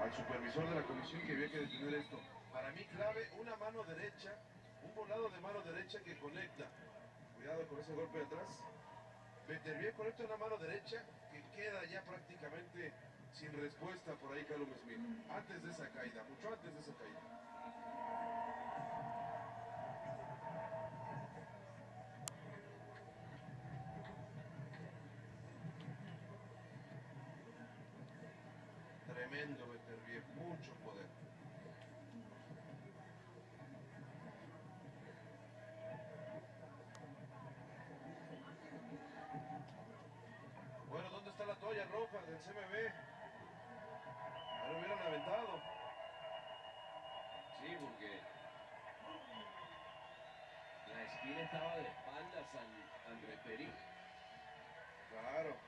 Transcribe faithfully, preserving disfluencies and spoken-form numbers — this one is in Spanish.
al supervisor de la comisión que había que detener esto. Para mí clave, una mano derecha, un volado de mano derecha que conecta. Cuidado con ese golpe de atrás. Beterbiev conecta una mano derecha que queda ya prácticamente sin respuesta por ahí Callum Smith. Antes de esa caída, mucho antes de esa caída. Tremendo Beterbiev, mucho poder. Bueno, ¿dónde está la toalla roja del C M B? Ahí lo hubieran aventado. Sí, porque la esquina estaba de espaldas al, al referí. Claro.